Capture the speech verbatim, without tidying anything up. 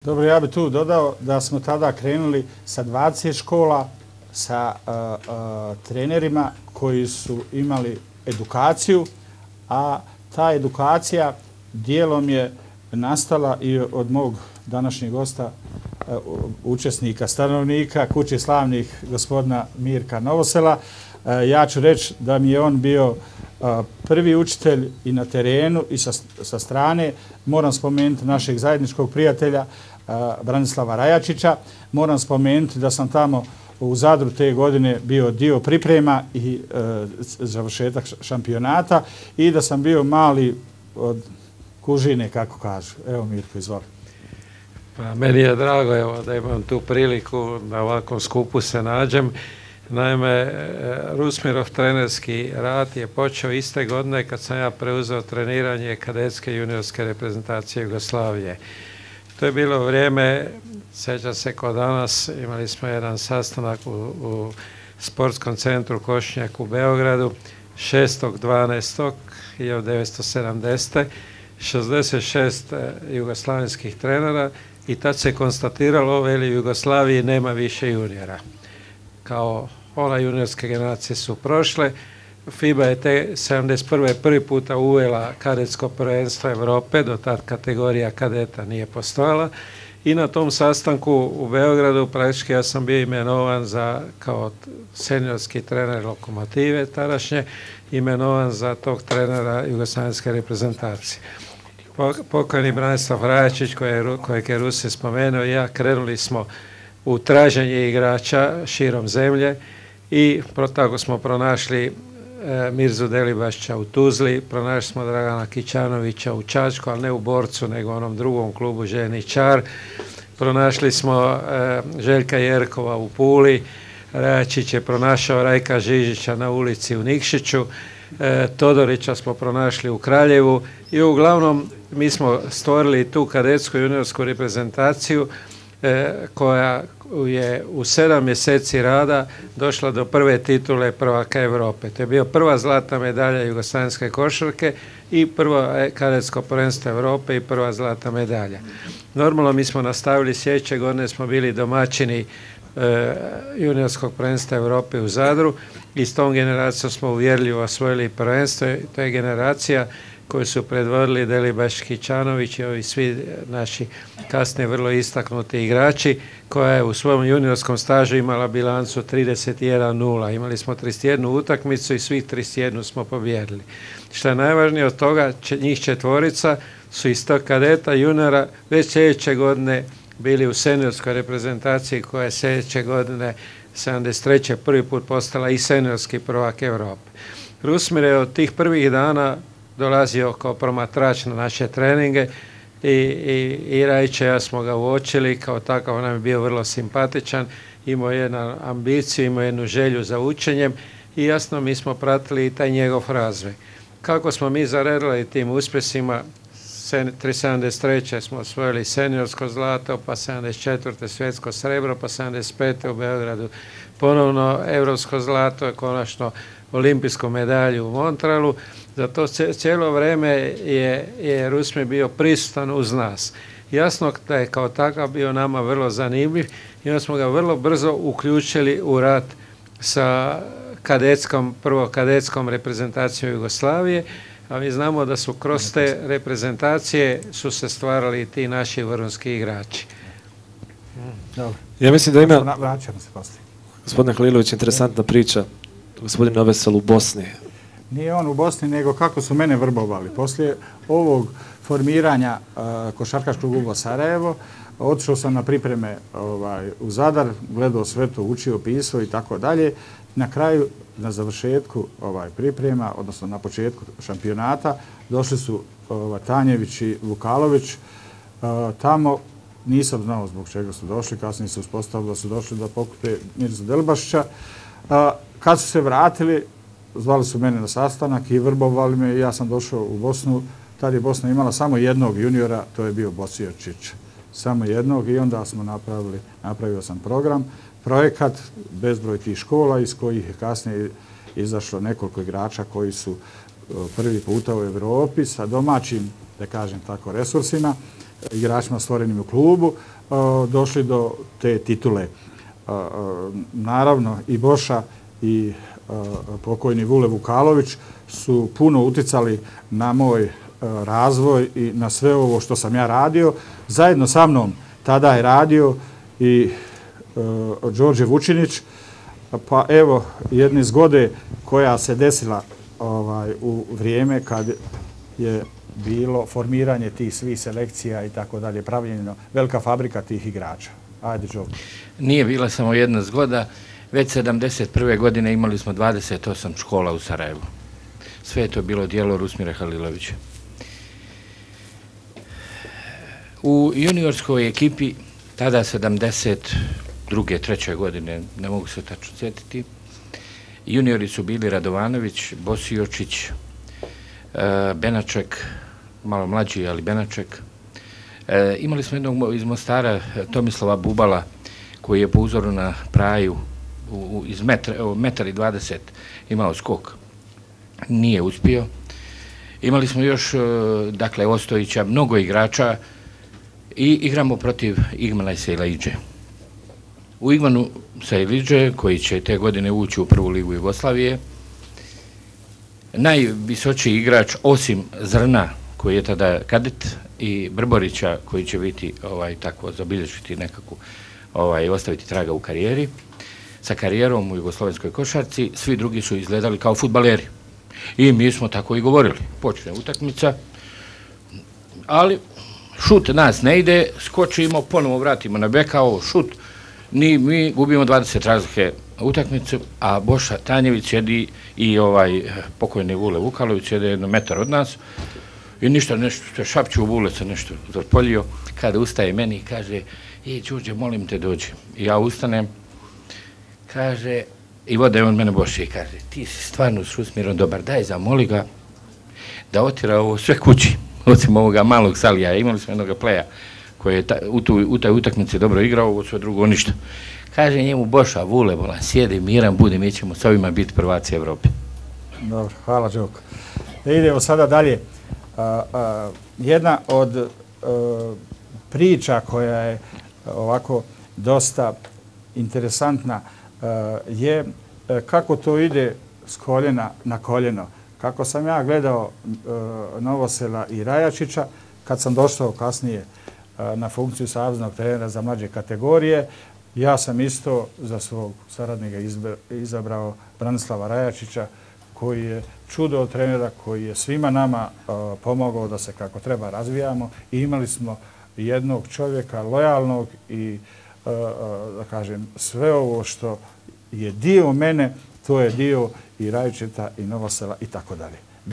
Dobro, ja bih tu dodao da smo tada krenuli sa dvadeset škola, sa uh, uh, trenerima koji su imali edukaciju, a ta edukacija dijelom je nastala i od mog današnjeg gosta, uh, učesnika, stanovnika Kuće slavnih, gospodina Mirka Novosela. Uh, ja ću reći da mi je on bio uh, prvi učitelj i na terenu i sa, sa strane. Moram spomenuti našeg zajedničkog prijatelja uh, Branislava Rajačića. Moram spomenuti da sam tamo u Zadru te godine bio dio priprema i e, završetak šampionata i da sam bio mali od kužine, kako kažu. Evo Mirko, izvoli. Pa, meni je drago evo, da imam tu priliku na ovakvom skupu se nađem. Naime, Rusmirov trenerski rad je počeo iste godine kad sam ja preuzeo treniranje kadetske juniorske reprezentacije Jugoslavije. To je bilo vrijeme, sjeća se kod danas, imali smo jedan sastanak u, u sportskom centru Košnjak u Beogradu šestog dvanaestog hiljadu devetsto sedamdesete šezdeset šest jugoslavenskih trenera i tad se konstatiralo da u Jugoslaviji nema više juniora. Kao ona juniorske generacije su prošle, FIBA je te sedamdeset prve prvi puta uvela kadetsko prvenstvo Europe, do tad kategorija kadeta nije postojala i na tom sastanku u Beogradu praktički ja sam bio imenovan za, kao seniorski trener Lokomotive tadašnje, imenovan za tog trenera jugoslavenske reprezentacije. Pokojni Branislav Rajačić, kojeg je Rusi spomenuo, i ja krenuli smo u traženje igrača širom zemlje i tako smo pronašli Mirzu Delibašća u Tuzli, pronašli smo Dragana Kićanovića u Čačku, ali ne u Borcu, nego u onom drugom klubu Ženi Čar. Pronašli smo e, Željka Jerkova u Puli, Rajačić je pronašao Rajka Žižića na ulici u Nikšiću, e, Todorića smo pronašli u Kraljevu i uglavnom mi smo stvorili tu kadetsku juniorsku reprezentaciju e, koja je u sedam mjeseci rada došla do prve titule prvaka Europe. To je bio prva zlatna medalja jugoslavenske košarke i prvo kadetsko prvenstvo Europe i prva zlatna medalja. Normalno mi smo nastavili, sljedeće godine smo bili domaćini e, juniorskog prvenstva Europe u Zadru i s tom generacijom smo uvjerljivo osvojili prvenstvo. To je generacija koju su predvodili Delibaš, Kićanović i ovi svi naši kasnije vrlo istaknuti igrači, koja je u svom juniorskom stažu imala bilancu trideset jedan nula. Imali smo trideset jednu utakmicu i svih trideset jednu smo pobijedili. Što je najvažnije od toga, njih četvorica su iz tog kadeta juniora već sljedeće godine bili u seniorskoj reprezentaciji koja je sljedeće godine sedamdeset treće prvi put postala i seniorski prvak Europe. Rusmir je od tih prvih dana dolazio kao promatrač na naše treninge i, i, i Rajić i ja smo ga uočili, kao takav nam je bio vrlo simpatičan, imao jednu ambiciju, imao jednu želju za učenjem i jasno mi smo pratili i taj njegov razvoj. Kako smo mi zaredili tim uspjesima, sedamdeset treće smo osvojili seniorsko zlato, pa sedamdeset četvrte svjetsko srebro, pa sedamdeset pete u Beogradu ponovno europsko zlato, konačno olimpijsku medalju u Montrealu. Zato cijelo vrijeme je, je Rusmir bio prisutan uz nas. Jasno da je kao takav bio nama vrlo zanimljiv i onda smo ga vrlo brzo uključili u rad sa kadetskom, prvo kadetskom reprezentacijom Jugoslavije, a mi znamo da su kroz te reprezentacije su se stvarali ti naši vrhunski igrači. Dobro. Ja mislim da ima, gospodine Halilović, interesantna priča. Gospodin Novosel u Bosni. Nije on u Bosni, nego kako su mene vrbovali. Poslije ovog formiranja uh, košarkaškog kluba Sarajevo, otišao sam na pripreme ovaj, u Zadar, gledao sve to, učio, pisao i tako dalje. Na kraju, na završetku ovaj, priprema, odnosno na početku šampionata, došli su ovaj, Tanjević i Vukalović. Uh, tamo nisam znao zbog čega su došli, kasnije se uspostavilo da su došli da pokupe Mirzu Delibašića. Uh, kad su se vratili, zvali su mene na sastanak i vrbovali me i ja sam došao u Bosnu. Tad je Bosna imala samo jednog juniora, to je bio Bosijačić. Samo jednog i onda smo napravili, napravio sam program, projekat, bezbroj tih škola iz kojih je kasnije izašlo nekoliko igrača koji su prvi puta u Europi sa domaćim, da kažem tako, resursima. igračima stvorenim u klubu došli do te titule. Naravno i Boša i pokojni Vule Vukalović su puno uticali na moj razvoj i na sve ovo što sam ja radio. Zajedno sa mnom tada je radio i Đorđe Vučinić, pa evo jedne zgode koja se desila u vrijeme kad je bilo formiranje tih svih selekcija i tako dalje, pravljeno velika fabrika tih igrača. Ajde, Đorđe. Nije bila samo jedna zgoda, već sedamdeset prve godine imali smo dvadeset osam škola u Sarajevu. Sve je to bilo djelo Rusmira Halilovića. U juniorskoj ekipi, tada sedamdeset druge, treće godine, ne mogu se tačno sjetiti, juniori su bili Radovanović, Bosiočić, Benaček, malo mlađi, ali Benaček. Imali smo jednog iz Mostara, Tomislava Bubala, koji je po uzoru na Praju iz metar i dvadeset imao skok. Nije uspio. Imali smo još, dakle, Ostojića, mnogo igrača i igramo protiv Igmana Sejlaidže. U Igmanu Sejlaidže, koji će te godine ući u prvu ligu Jugoslavije, najvisočiji igrač, osim Zrna, koji je tada kadet, i Brborića, koji će biti tako zabilježiti nekako, ostaviti traga u karijeri, sa karijerom u jugoslovenskoj košarci, svi drugi su izgledali kao fudbaleri. I mi smo tako i govorili. Počne utakmica, ali šut nas ne ide, skočimo, ponovo vratimo na bekao, šut, mi gubimo dvadeset razlike utakmicu, a Boša Tanjević sjedi i pokojni Vule Vukalović sjede jedno metar od nas i ništa, nešto šapću u Vule se nešto zapoljio, kada ustaje meni i kaže: "Ej, Đurđe, molim te, dođi." I ja ustanem, kaže, i vode on mene Boši i kaže: "Ti si stvarno s Rusmirom dobar, daj zamoli ga da otira ovo sve kući, osim ovoga malog Salija." Imali smo jednog pleja koji je u taj utakmici dobro igrao, ovo sve drugo ništa. Kaže njemu Boša: "Vule, bolan, sjedi, miran budi, mi ćemo s ovima biti prvaci Evrope." Dobro, hvala Đoko. Idemo sada dalje. Jedna od priča koja je ovako dosta interesantna je kako to ide s koljena na koljeno. Kako sam ja gledao Novosela i Rajačića, kad sam došao kasnije na funkciju saveznog trenera za mlađe kategorije, ja sam isto za svog saradnika izabrao Branislava Rajačića, koji je čudo od trenera, koji je svima nama pomogao da se kako treba razvijamo, i imali smo jednog čovjeka lojalnog i, da kažem, sve ovo što je dio mene, to je dio i Rajačića i Novosela i tako dalje.